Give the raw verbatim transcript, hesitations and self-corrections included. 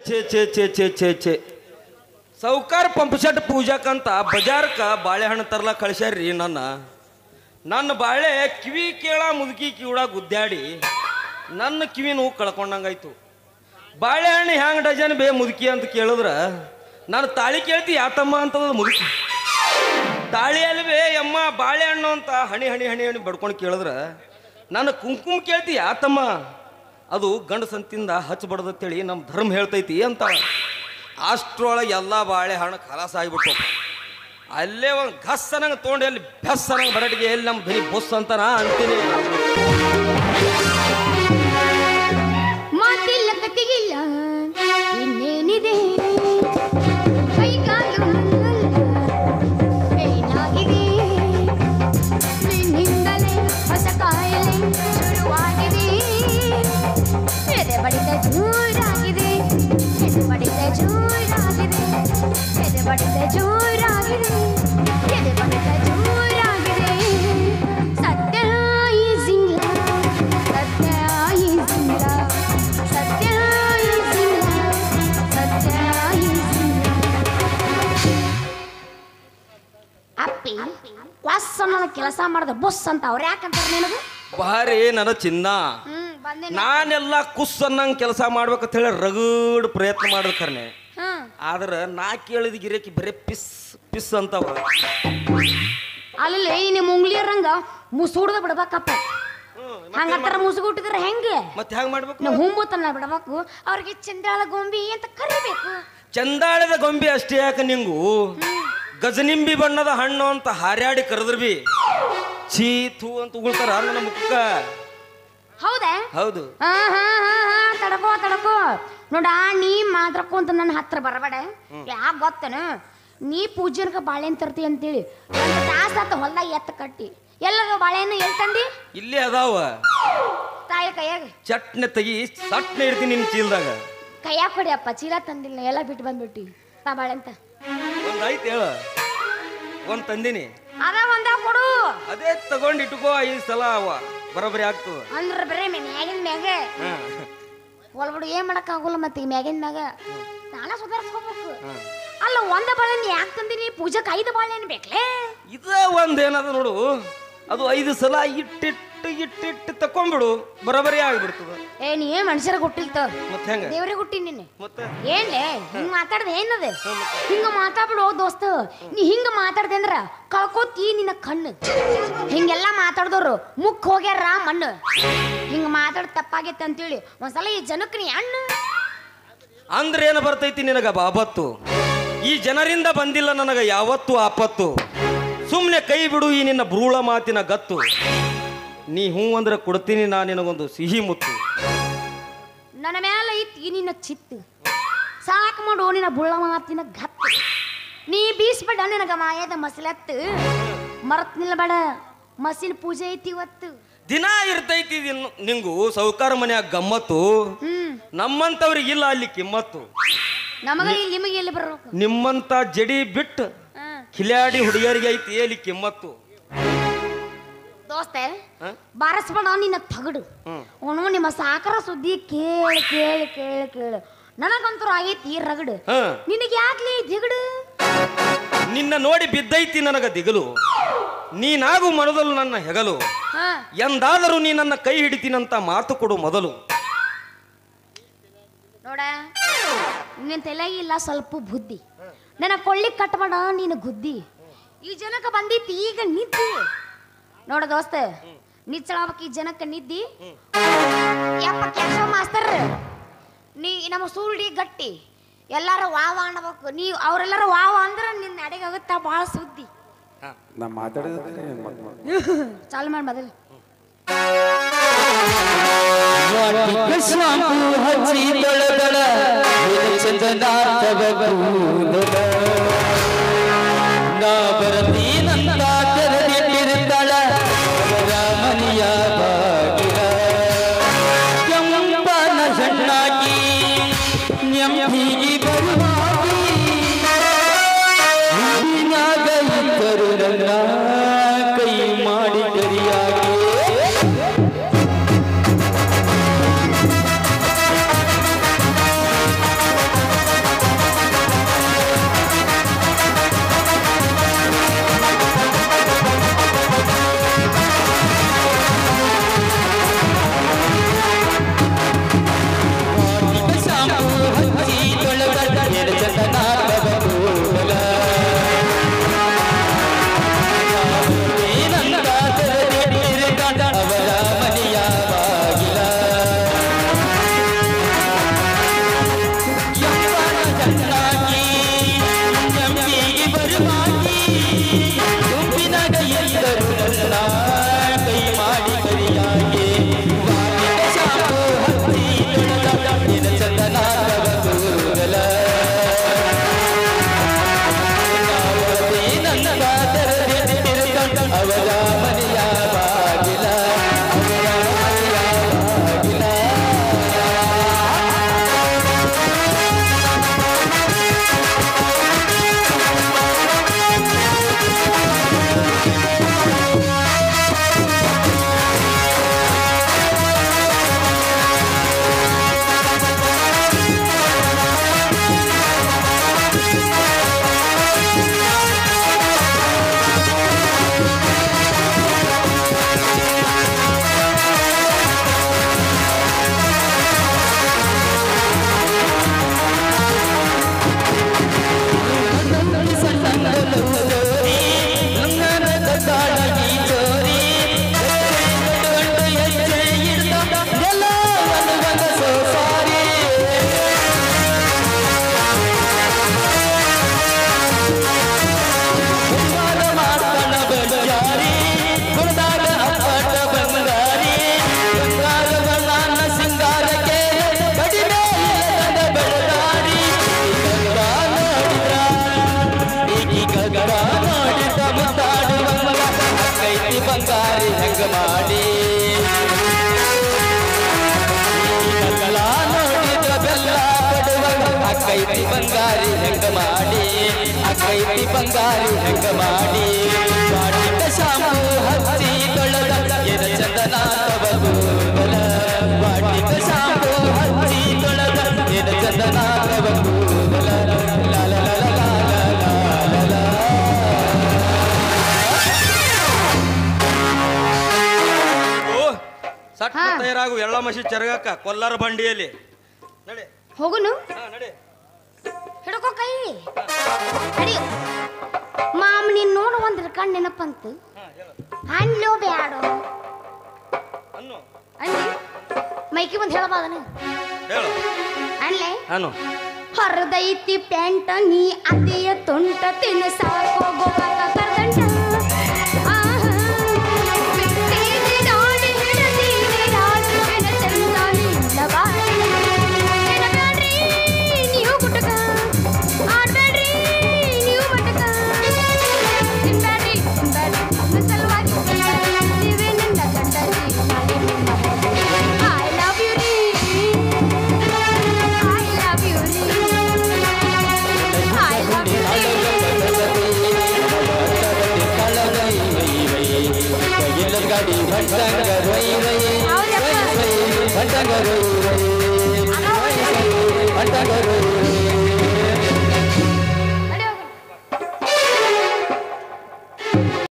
ಛೇ ಛೇ ಛೇ ಛೇ ಛೇ ಛೇ ಸೌಕಾರ ಪಂಪಸೆಟ್ ಪೂಜಾಕಂತ ಬಜಾರ್ಕ ಬಾಳೆಹಣ್ಣು ತರ್ಲ ಕಳಿಸ್ಯಾರ್ರಿ ನನ್ನ ನನ್ನ ಬಾಳೆ ಕಿವಿ ಕೇಳ ಮುದುಕಿ ಕಿವಿಡ ಗುದ್ದಾಡಿ ನನ್ನ ಕಿವಿ ನೋವು ಕಳ್ಕೊಂಡಂಗಾಯ್ತು. ಬಾಳೆಹಣ್ಣು ಹ್ಯಾಂಗ ಡಜನ್ ಬೇ ಮುದುಕಿ ಅಂತ ಕೇಳಿದ್ರ ನಾನು ತಾಳಿ ಕೇಳ್ತಿ ಯಾತಮ್ಮ ಅಂತದ ಮುದುಕಿ. ತಾಳಿಯಲ್ಲಿ ಬೇ ಯಮ್ಮ ಬಾಳೆಹಣ್ಣು ಅಂತ ಹಣಿ ಹಣಿ ಹಣಿ ಹಣಿ ಬಡ್ಕೊಂಡು ಕೇಳಿದ್ರ ನಾನು ಕುಂಕುಮ ಕೇಳ್ತಿ ಯಾತಮ್ಮ ಅದು ಗಂಡು ಸಂತಿಂದ ಹಚ್ಚಬಾರ್ದಂತೇಳಿ ನಮ್ಮ ಧರ್ಮ ಹೇಳ್ತೈತಿ ಅಂತ. ಅಷ್ಟ್ರೊಳಗೆ ಎಲ್ಲ ಬಾಳೆಹಣ್ಣು ಖಲಾಸ ಆಗಿಬಿಟ್ಟು ಅಲ್ಲೇ ಒಂದು ಘಸ್ಸನಂಗೆ ತೊಗೊಂಡು ಎಲ್ಲಿ ಬೆಸ್ಸನಂಗೆ ಬರಟಿಗೆ ಎಲ್ಲಿ ನಮ್ಮ ಧ್ವನಿ ಬೊಸ್ ಅಂತ ನಾ ಅಂತೀನಿ. ಮಾತಿಲ್ಲ ಕತಿಗಿಲ್ಲ ಇನ್ನೇನಿದೆ ಕೈಕಾಲು ಏನಾಗಿದೆ ನಿನ್ನಿಂದಲೇ ಹೊಸ ಕಾಯಿಲೆ ಶುರುವಾಗಿದೆ. ಎದೆ ಬಡಿತ ಜೋರಾಗಿದೆ ಎದೆ ಬಡಿತ ಜೋರಾಗಿದೆ ಎದೆ ಬಡಿತ ಜೋರಾಗಿದೆ ಎದೆ ಬಡಿತ ಜೋರಾಗಿದೆ. ಸತ್ಯ ಈಸಿಂಗ್ಲ ಸತ್ಯ ಈಸಿಂಗ್ಲ ಸತ್ಯ ಈಸಿಂಗ್ಲ ಸತ್ಯ ಈಸಿಂಗ್ಲ. ಅಪ್ಪಿ ವಾಸ್ ಅನ್ನೋ ಕೆಲಸ ಮಾಡ್ದ ಬುಸ್ ಅಂತ ಅವ್ರು ಯಾಕಂತಾರೆ ನಿನಗೆ? ಭಾರಿ ನನ್ನ ಚಿನ್ನ ಹ್ಮ್ ಬಂದೆ ನಾನೆಲ್ಲ ಕುಸ್ ಅನ್ನಂಗೆ ಕೆಲಸ ಮಾಡ್ಬೇಕಂತ ಹೇಳಿ ರಗಡ್ ಪ್ರಯತ್ನ ಮಾಡ್ಬೇಕರ್ನೆ. ಹ್ಮ್ ಆದ್ರೆ ನಾ ಕೇಳಿದ ಗಿರೇಕಿ ಬರೀ ಪಿಸ್ ಪಿಸ್ ಅಂತವ. ಅಲ್ಲಿ ನಿಮ್ಮ ಉಂಗ್ಲಿಯರಂಗ ಮುಸುಡ್ದ ಬಿಡ್ಬೇಕಪ್ಪ. ಹಂಗಂತಾರ ಮುಸುಗು ಹುಟ್ಟಿದ್ರೆ ಹೆಂಗೆ ಮತ್ತೆ ಹೆಂಗ್ ಮಾಡ್ಬೇಕು? ನಾವು ಹುಂಬುತನ ಬಿಡಬೇಕು ಅವ್ರಿಗೆ ಚಂದಾಳ ಗೊಂಬಿ ಅಂತ ಕರಿಬೇಕು. ಚಂದಾಳದ ಗೊಂಬಿ ಅಷ್ಟೇ ಯಾಕೆ ನಿಂಗು ಗಜನಿಂಬಿ ಬಣ್ಣದ ಹಣ್ಣು ಅಂತ ಹಾರ್ಯಾಡಿ ಕರೆದ್ರು ಬಿ ಛೀ ಥೂ ಅಂತ ಉಗುಳ್ತಾರ ನನ್ನ ಮುಖಕ್ಕ. ಹೌದಾ? ಹೌದು. ಹಾ ಹಾ ಹಾ ಹಾ ತಡಕೋ ತಡಕೋ ನೋಡ ನೀ ಮಾತ್ರಕ್ಕಂತ ನನ್ನ ಹತ್ರ ಬರಬೇಡ. ಯಾಕೆ ಗೊತ್ತೇನು ನೀ ಪೂಜೆರ್ಗ ಬಾಳೆಹಣ್ಣು ತರ್ತಿ ಅಂತೇಳಿ ಒಂದು ತಾಸು ಆತ ಹೊಲ್ದಾಗ ಎತ್ತ ಕಟ್ಟಿ ಎಲ್ಲರ ಬಾಳೆಹಣ್ಣು ಎಲ್ಲಿ ತಂದಿ? ಇಲ್ಲೇ ಅದಾವ ತಾಯಿ ಕೈಯಾಗ ಚಟ್ನೆ ತೆಗಿ ಸಟ್ನೆ ಇಡ್ತೀನಿ ನಿನ್ ಚೀಲ್ದಾಗ. ಕೈಯಾಗ ಕೊಡಿಯಪ್ಪ ಚೀಲ ತಂದಿಲ್ಲ ಎಲ್ಲ ಬಿಟ್ಟು ಬಂದ್ಬಿಟ್ಟಿ ತಾ ಬಾಳೆಂತ ಒಂದ್ ಆಯ್ತು ಹೇಳ ಒಂದ್ ತಂದಿನಿ ಅದ ಒಂದ ಕೊಡು ಅದೇ ತಗೊಂಡ್ ಇಟ್ಕೋ ಐದು ಸಲ ಅವ ಬರೋಬ್ಬರಿ ಆಗ್ತದ. ಅಂದ್ರೆ ಬರೇ ಮ್ಯಾಗಿನ ಮ್ಯಾಗ ಹೊಲ್ಬಿಡು ಏನ್ ಮಾಡಕ್ ಆಗೋಲ್ಲ ಮತ್ತೆ ಈ ಮ್ಯಾಗಿನ ಮ್ಯಾಗ ನಾನ ಸುಧಾರಿಸ್ಕೋಬೇಕು. ಅಲ್ಲ ಒಂದ ಬಾಳೆಹಣ್ಣು ಯಾಕೆ ತಂದಿನಿ ಪೂಜೆಗೆ ಐದು ಬಾಳೆಹಣ್ಣು ಬೇಕಲೇ? ಇದ ಒಂದ್ ಏನದ ನೋಡು ಅದು ಐದು ಸಲ ಇಟ್ಟಿಟ್ಟು ಇಟ್ಟಿಟ್ಟು ತಕೊಂಡ್ಬಿಡು ಬರೋಬ್ಬರಿ ಆಗ್ಬಿಡ್ತದ. ಏ ನೀ ಏನ್ ಮನುಷ್ಯರ ಹುಟ್ಟಿಲ್ತ ಮತ್ತೆ ಹೆಂಗ ದೇವ್ರಿಗೆ ಹುಟ್ಟಿ ನಿನ್ನೆ ಮತ್ತೆ ಏನ್ಲೇ ಹಿಂಗ ಮಾತಾಡ್ದೆ ಏನದ ಹಿಂಗ ಮಾತಾಡ್ಬಿಡು ದೋಸ್ತ. ನೀ ಹಿಂಗ ಮಾತಾಡ್ದೆ ಅಂದ್ರ ಕಳ್ಕೋತಿ ನಿನ್ನ ಕಣ್ಣು. ಹಿಂಗೆಲ್ಲಾ ಮಾತಾಡ್ದವ್ರು ಮುಕ್ ಹೋಗ್ಯಾರ ಮಣ್ಣು. ಹಿಂಗ ಮಾತಾಡ್ ತಪ್ಪಾಗೈತೆ ಅಂತೇಳಿ ಒಂದ್ಸಲ ಈ ಜನಕ್ಕೆ ನೀ ಹಣ್ಣು ಅಂದ್ರೆ ಏನು ಬರ್ತೈತಿ ನಿನಗ ಬಾಬತ್ತು? ಈ ಜನರಿಂದ ಬಂದಿಲ್ಲ ನನಗ ಯಾವತ್ತು ಆಪತ್ತು. ಸುಮ್ಮನೆ ಕೈ ಬಿಡು ಈ ನಿನ್ನ ಬ್ರೂಳ ಮಾತಿನ ಗತ್ತು. ನೀ ಹೂ ಅಂದ್ರೆ ಕೊಡ್ತೀನಿ ನಾ ನಿನಗೊಂದು ಸಿಹಿ ಮುತ್ತು. ನನ್ನ ಮ್ಯಾಲ ಐತಿ ನಿನ್ನ ಚಿತ್ತು ಸಾಕು ಮಾಡು ನಿನ್ನ ಬುಳ್ಳ ಮಾತಿನ ಗತ್ತು. ನೀ ಬೀಸ್ಬೇಡ ನಿನಗ ಮಾಯದ ಮಸಲತ್ತು ಮರತ್ ನಿಲ್ಬೇಡ ಮಸಿನ ಪೂಜೆ ಐತಿ ಇವತ್ತು. ದಿನ ಇರ್ತೈತಿ ನಿಂಗು ಸೌಕಾರ ಮನ್ಯಾಗ ಗಮ್ಮತ್ತು. ಹ್ಮ್ ನಮ್ಮಂತವ್ರಿಗೆ ಇಲ್ಲ ಅಲ್ಲಿ ಕಿಮ್ಮತ್ತು. ನಮಗ ಇಲ್ಲಿ ನಿಮಗೆ ಎಲ್ಲಿ ಬರ್ಬೇಕು? ನಿಮ್ಮಂತ ಜಡಿ ಬಿಟ್ಟು ಕಿಲಾಡಿ ಹುಡುಗಿಯರಿಗೆ ಐತಿ ಅಲ್ಲಿ ಕಿಮ್ಮತ್ತು. ದೋಸ್ತೆ ಬಾರಸ್ಬೇಡ ನಿನ್ನ ತಗಡು ಅವನು ನಿಮ್ಮ ಸಾಕರ ಸುದ್ದಿ ಕೇಳಿ ಕೇಳಿ ಕೇಳಿ ಕೇಳಿ ನನಗಂತೂ ಆಗೈತಿ ರಗಡು. ನಿನಗೆ ಯಾಕ್ಲಿ ದಿಗಡು? ನಿನ್ನ ನೋಡಿ ಬಿದ್ದೈತಿ ನನಗ ದಿಗಲು. ನೀನಾಗು ಮನದಲು ನನ್ನ ಹೆಗಲು. ಎಂದಾದರೂ ನೀ ನನ್ನ ಕೈ ಹಿಡಿತೀನಂತ ಮಾತು ಕೊಡು ಮೊದಲು. ನೋಡ ನಿನ್ನ ತಲೆಗಿಲ್ಲ ಸ್ವಲ್ಪ ಬುದ್ಧಿ. ನನ್ನ ಕೊಳ್ಳಿ ಕಟ್ಬೇಡ ನೀನು ಗುದ್ದಿ. ಈ ಜನಕ್ಕೆ ಬಂದಿತ್ತು ಈಗ ನಿದ್ದಿ. ನೋಡ ದೋಸ್ತ ನಿಚ್ಚಳಾವಕ್ಕೆ ಈ ಜನಕ್ಕೆ ನಿದ್ದಿ. ಯಪ್ಪ ಕೆಲಸ ಮಾಸ್ತರ್ ನೀ ನಮ್ಮ ಸೂಲ್ಡಿ ಗಟ್ಟಿ ಎಲ್ಲಾರ ವಾವ ಅನ್ಬೇಕು. ನೀ ಅವ್ರೆಲ್ಲಾರ ವಾವ ಅಂದ್ರೆ ನಿನ್ನ ಅಡಿಗಾಗುತ್ತ ಭಾಳ ಸುದ್ದಿ. ನಾ ಮಾತಾಡಿದ್ರೆ ಚಾಲು ಮಾಡಿ ಮೊದಲು ನಾ ಬರತೀನಂತ ತೆರೆದಿಟ್ಟಿರುತ್ತಾಳ ರಾಮನಿಯ ಬಾಗಿಲ ಕೆಂಪನ ಸಣ್ಣಾಗಿ ನೆಮ್ಮದಿಗೆ ಬರುವಾಗಿ ಹಿಂದಿನಾಗ ಇದ್ದರು ನನ್ನ ಕೈ ಮಾಡಿ ಕರಿಯಾಗಿ ಬಂಗಾರಿ ಹೆಂಗ ಮಾಡಿ ಕಲ್ಲ ನೋಡಿದ್ರ ಬೆಲ್ಲ ಕೊಡುವ ಅಕ್ಕೈತಿ ಬಂಗಾರಿ ಹೆಂಗ ಮಾಡಿ ಅಕ್ಕೈತಿ ಬಂಗಾರಿ ಹೆಂಗ ಮಾಡಿ ಬಾಟಿಕ ಶಾಂಪು ಹಚ್ಚಿ ತೊಳೆದ ಎದ ಚಂದನ ತವಗೂದಲ ಬಾಟಿಕ ಶಾಂಪು ಹಚ್ಚಿ ತೊಳೆದ ಎದ ಚಂದನ ತವಗೂದಲ ಲಾ ಲಾ ಲಾ ಲಾ ಲಾ ಲಾ ಲಾ. ಸಟ್ ಹಾ. ತಯಾರಾಗು ಎಳ್ಳ ಮಸಿ ಚರಗಕ್ಕ ಕೊಲ್ಲಾರ ಬಂಡಿಯಲ್ಲಿ ನಡೆ ಹೋಗುನು ಹಾ ನಡೆ ಹಿಡ್ಕೋ ಕೈ ನಡಿ ಮಾಮ ನೀನ್ ನೋಡು ಒಂದ್ರ ಕಣ್ ನೆನಪಂತು ಹಾ ಹೇಳು ಅನ್ಲೋ ಬ್ಯಾಡೋ ಅನ್ನು ಅನ್ಲಿ ಮೈಕಿ ಬಂದು ಹೇಳಬಾದನ ಹೇಳು ಅನ್ಲೆ ಅನ್ನು ಹರದೈತಿ ಪ್ಯಾಂಟ ನೀ ಅತಿಯ ತುಂಟ ತಿನ್ನು ಸಾಕೋ ಗೋಪಾಲ ಕರ್ದಂಟ ಆಹಾ ಬಿಟ್ಟಿದೆ ನಾಡಿ ಹಿಡದೀನೆ ರಾಜು ಬೆನ ಚಂದಾನಿ ಲಬಾಡಿ ನೆನಬ್ಯಾಡ್ರಿ ನೀವು ಗುಟಕ ಆಡ್ಬೇಡ್ರಿ ನೀವು ಮಟಕ ತಿನ್ಬ್ಯಾಡ್ರಿ ತಿನ್ಬ್ಯಾಡ್ರಿ ನನ್ನ ಸಲುವಾಗಿ ನೀವೇ ನನ್ನ ಗಂಡರಿ ನಾಳೆ ನಿಮ್ಮ ಐ ಲವ್ ಯು ರೀ I love you, I love you. ಗಾಡಿ ಭಂಟಂಗ ರೈ ರೈ ಭಂಟಂಗ ರೈ ರೈ ಭಂಟಂಗ ರೈ